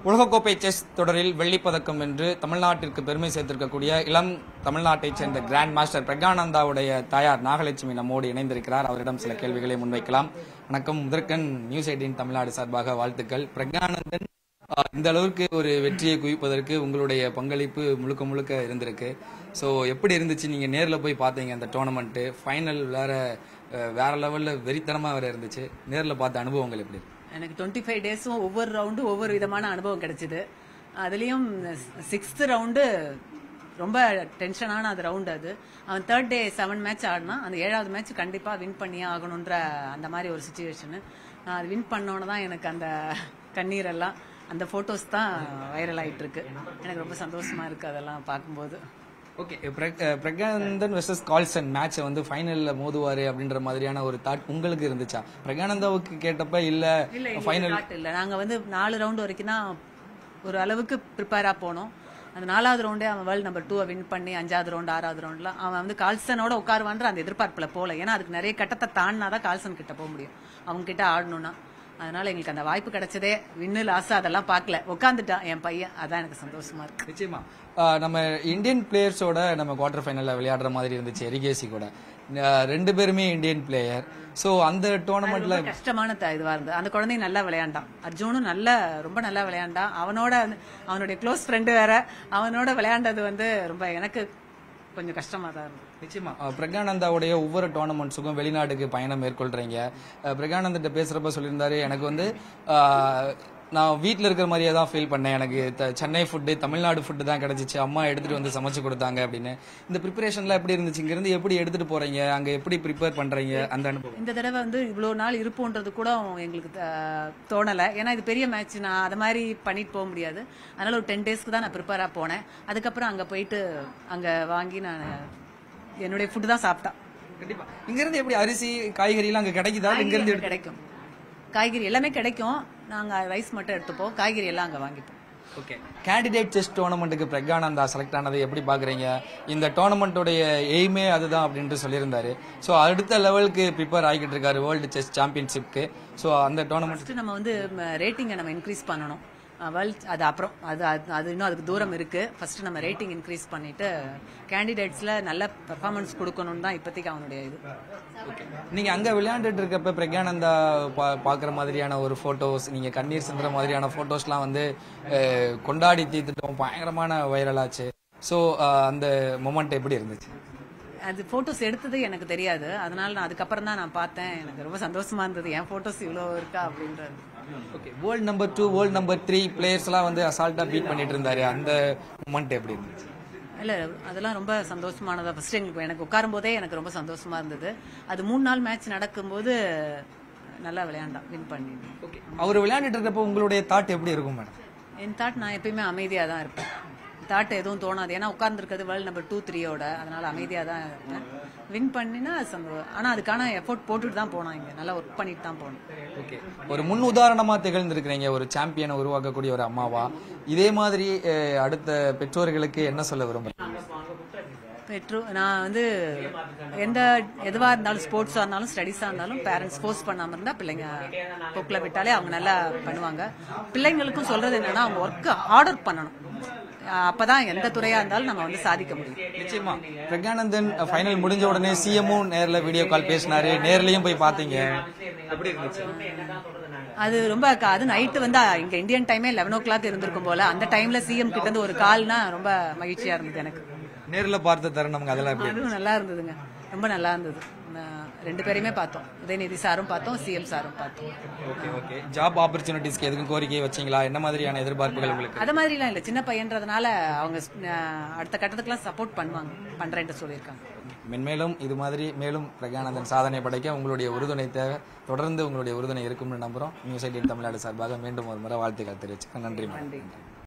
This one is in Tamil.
உலகக்கோப்பை செஸ் தொடரில் வெள்ளிப்பதக்கம் வென்று தமிழ்நாட்டிற்கு பெருமை சேர்த்திருக்கக்கூடிய இளம் தமிழ்நாட்டைச் சேர்ந்த கிராண்ட் மாஸ்டர் பிரக்ஞானந்தாவுடைய தாயார் நாகலட்சுமி நம்மோடு இணைந்திருக்கிறார். அவரிடம் சில கேள்விகளை முன்வைக்கலாம். வணக்கம். முதற்கண் நியூஸ் 18 தமிழ்நாடு சார்பாக வாழ்த்துக்கள். பிரக்ஞானந்தன் இந்த அளவுக்கு ஒரு வெற்றியை குவிப்பதற்கு உங்களுடைய பங்களிப்பு முழுக்க முழுக்க இருந்திருக்கு. ஸோ எப்படி இருந்துச்சு? நீங்க நேரில் போய் பார்த்தீங்க அந்த டோர்னமெண்ட் ஃபைனல் வேற லெவல்ல வெறித்தனமா வேற இருந்துச்சு. நேரில் பார்த்த அனுபவங்கள் எப்படி? எனக்கு 25 டேஸும் ஒவ்வொரு ரவுண்டும் ஒவ்வொரு விதமான அனுபவம் கிடைச்சிது. அதுலேயும் 6th ரவுண்டு ரொம்ப டென்ஷனான அது ரவுண்டு. அது அவன் 3rd டே 7 மேட்ச் ஆடினா அந்த 7வது மேட்ச் கண்டிப்பாக வின் பண்ணியே ஆகணுன்ற அந்த மாதிரி ஒரு சுச்சுவேஷனு. நான் அது வின் பண்ணோன்னு தான் எனக்கு அந்த கண்ணீரெல்லாம் அந்த ஃபோட்டோஸ் தான் வைரல் ஆகிட்டு இருக்கு. எனக்கு ரொம்ப சந்தோஷமா இருக்கு அதெல்லாம் பார்க்கும்போது. Okay, Praggnanandhaa versus Carlsen match வந்து ஃபைனல்ல மோதுவாரு அப்படின்ற மாதிரியான ஒரு தாட் உங்களுக்கு இருந்துச்சா? பிரக்ஞானந்தாவுக்கு கேட்டப்ப இல்ல ஃபைனல் இல்ல, நாங்க வந்து 4 ரவுண்ட் வரைக்கும் தான் ஒரு அளவுக்கு ப்ரிப்பேரா போனோம். அந்த 4வது ரவுண்டே அவன் வேர்ல்டு நம்பர் 2 வின் பண்ணி 5வது ரவுண்ட் 6வது ரவுண்ட்லாம் அவன் வந்து கால்சனோட உட்காருவான்ற அந்த எதிர்பார்ப்புல போல. ஏன்னா அதுக்கு நிறைய கட்டத்தை தாண்டினாதான் கால்சன் கிட்ட போக முடியும், அவங்க கிட்ட ஆடணும்னா. அதனால எங்களுக்கு அந்த வாய்ப்பு கிடைச்சதே வின்னு லாஸ் அதெல்லாம் பார்க்கல, உட்காந்துட்டான் என் பையன். அதான் எனக்கு சந்தோஷமா இருக்கு. நிச்சயமா நம்ம இந்தியன் பிளேயர்ஸோட நம்ம குவார்டர் ஃபைனல்ல விளையாடுற மாதிரி இருந்துச்சு. எரிகேசி கூட 2 பேருமே இந்தியன் பிளேயர். ஸோ அந்த டோர்னமெண்ட்ல கஷ்டமான இதுவா இருந்தது. அந்த குழந்தையும் நல்லா விளையாண்டான். அர்ஜுனும் ரொம்ப நல்லா விளையாண்டான். அவனுடைய க்ளோஸ் ஃப்ரெண்டு வேற. அவனோட விளையாண்டது வந்து ரொம்ப எனக்கு கொஞ்சம் கஷ்டமா தான் இருந்தது. நிச்சயமா பிரக்ஞானந்தாவுடைய ஒவ்வொரு டோர்னமெண்ட்ஸுக்கும் வெளிநாட்டுக்கு பயணம் மேற்கொள்றீங்க. பிரக்ஞானந்திட்ட பேசுறப்ப சொல்லியிருந்தாரு, எனக்கு வந்து நான் வீட்டில் இருக்கிற மாதிரியே தான் ஃபீல் பண்ணேன். எனக்கு சென்னை ஃபுட்டு, தமிழ்நாடு ஃபுட்டு தான் கிடைச்சிச்சு. அம்மா எடுத்துட்டு வந்து சமைச்சு கொடுத்தாங்க அப்படின்னு. இந்த ப்ரிப்பரேஷன்லாம் எப்படி இருந்துச்சு? இங்கிருந்து எப்படி எடுத்துட்டு போறீங்க? அங்க எப்படி ப்ரிப்பேர் பண்றீங்க? அந்த அனுபவம் இந்த தடவை வந்து இவ்வளோ நாள் இருப்போன்றது கூட எங்களுக்கு தோணலை. ஏன்னா இது பெரிய மேட்ச், நான் அதை மாதிரி பண்ணிட்டு போக முடியாது. அதனால ஒரு 10 டேஸ்க்கு தான் நான் ப்ரிப்பேரா போனேன். அதுக்கப்புறம் அங்கே போயிட்டு அங்கே வாங்கி நான் என்னுடைய ஃபுட்டு தான் சாப்பிட்டேன். கண்டிப்பா இங்க இருந்து எப்படி அரிசி காய்கறி எல்லாம் அங்க கிடைக்குதா? இங்க இருந்து கிடைக்கும், காய்கறி எல்லாமே கிடைக்கும். நாங்க ரைஸ் மட்டும் எடுத்துப்போம், காய்கறி எல்லாம் அங்க வாங்கிப்போம். ஓகே, கேண்டிடேட் செஸ் டோர்னமெண்ட்டுக்கு பிரக்ஞானந்தா செலக்ட் ஆனதை எப்படி பாக்குறீங்க? இந்த டோர்னமெண்ட்டோடைய எய்மே அதுதான் அப்படின்ட்டு சொல்லியிருந்தாரு. ஸோ அடுத்த லெவலுக்கு ப்ரிப்பேர் ஆகிட்டு இருக்காரு வேர்ல்டு செஸ் சாம்பியன்ஷிப்க்கு. ஸோ அந்த டோர்னமெண்ட் நம்ம வந்து ரேட்டிங்கை நம்ம இன்க்ரீஸ் பண்ணணும். அது அப்புறம் அது இன்னும் அதுக்கு தூரம் இருக்கு. ஃபர்ஸ்ட் நம்ம ரேட்டிங் இன்க்ரீஸ் பண்ணிட்டு கேண்டிடேட்ஸ்ல நல்ல பெர்ஃபார்மன்ஸ் கொடுக்கணும்னு தான் இப்போதைக்கு அவனுடைய இது. நீங்க அங்க விளையாண்டுட்டு இருக்கப்ப பிரக்ஞானந்தா பாக்குற மாதிரியான ஒரு போட்டோஸ், நீங்க கண்ணீர் சிந்துற மாதிரியான போட்டோஸ்லாம் வந்து கொண்டாடி தீர்த்துட்டோம், பயங்கரமான வைரல் ஆச்சு. ஸோ அந்த மொமெண்ட் எப்படி இருந்துச்சு? அது போட்டோஸ் எடுத்தது எனக்கு தெரியாது. அதனால நான் அதுக்கப்புறம் தான் நான் பார்த்தேன். எனக்கு ரொம்ப சந்தோஷமா இருந்தது, என் போட்டோஸ் இவ்வளோ இருக்கா அப்படின்றது. Okay, world number 2 world number 3 players எல்லாம் வந்து அசால்ட்டா பீட் பண்ணிட்டு இருந்தாரு. அந்த மொமெண்ட் எப்படி இருந்துச்சு? இல்ல, அதெல்லாம் ரொம்ப சந்தோஷமானதா. ஃபர்ஸ்ட் எனக்கு உட்காரும் போதே எனக்கு ரொம்ப சந்தோஷமா இருந்தது. அது 3 நாள் மேட்ச் நடக்கும்போது நல்லா விளையாண்டான், வின் பண்ணி. ஓகே, அவர் விளையாண்டுட்டு இருக்கப்போ உங்களுடைய தாட் எப்படி இருக்கும் மேடம்? என் தாட், நான் எப்பயுமே அமைதியா தான் இருப்பேன். தாட் எதுவும் தோணாது. ஏன்னா உட்கார்ந்துருக்கிறது வேர்ல்டு நம்பர் 2, 3யோட. அதனால அமைதியா தான் இருப்பேன். வின் பண்ணினா ஆனா அதுக்கான எஃபோர்ட் போட்டுட்டு தான் போனோம். இங்க நல்லா ஒர்க் பண்ணிட்டு தான் போனோம். ஓகே, ஒரு முன் உதாரணமா திகழ்ந்திருக்கிறீங்க ஒரு சாம்பியனை உருவாக்கக்கூடிய ஒரு அம்மாவா. இதே மாதிரி அடுத்த பெற்றோர்களுக்கு என்ன சொல்ல விரும்புறேன்? நான் வந்து எதுவா இருந்தாலும், ஸ்போர்ட்ஸா இருந்தாலும் ஸ்டடீஸா இருந்தாலும் பேரண்ட்ஸ் ஃபோர்ஸ் பண்ணாம இருந்தா பிள்ளைங்க போக்குல விட்டாலே அவங்க நல்லா பண்ணுவாங்க. பிள்ளைங்களுக்கும் சொல்றது என்னன்னா, அவங்க ஒர்க் ஆர்டர் பண்ணணும். அப்பதான் எந்த துறையா இருந்தாலும் நம்ம வந்து சாதிக்க முடியும். நிச்சயமா பிரக்ஞானந்தன் ஃபைனல் முடிஞ்ச உடனே சிஎம்மும் நேர்ல வீடியோ கால் பேசினாரு. நேர்லயும் போய் பாத்தீங்க, எப்படி இருந்துச்சு? அது ரொம்ப அது நைட்டு வந்து இங்க இந்தியன் டைமே 11 o'clock இருந்திருக்கும் போல. அந்த டைம்ல சிஎம் கிட்ட இருந்து ஒரு கால்னா ரொம்ப மகிழ்ச்சியா இருந்தது எனக்கு. நேர்ல பார்த்த தருணம் அதெல்லாம் அதுவும் நல்லா இருந்ததுங்க, ரொம்ப நல்லா இருந்தது. 2 பேரையுமே பார்த்தோம். உதயநிதி சாரும் பார்த்தோம், சிஎம் சாரும் பார்த்தோம். ஓகே ஓகே, ஜாப் ஆப்பர்ச்சுனிட்டிஸ்க்கு எதுக்கும் கோரிக்கை வச்சீங்களா? என்ன மாதிரியான எதிர்பார்ப்புகள் உங்களுக்கு? அது மாதிரிலாம் இல்ல, சின்ன பையன்றதுனால அவங்க அடுத்த கட்டத்துக்குலாம் சப்போர்ட் பண்றேன்ட்டு சொல்லியிருக்காங்க. மென்மேலும் இது மாதிரி மேலும் பிரக்ஞானந்தன் சாதனை படைக்க உங்களுடைய உறுதுணை தேவை. தொடர்ந்து உங்களுடைய உறுதுணை இருக்கும்னு நம்புறோம். நியூஸ் 18 தமிழ்நாடு சார்பாக மீண்டும் ஒரு முறை வாழ்த்துக்கள் தெரிவிச்சுக்கிறேன். நன்றி.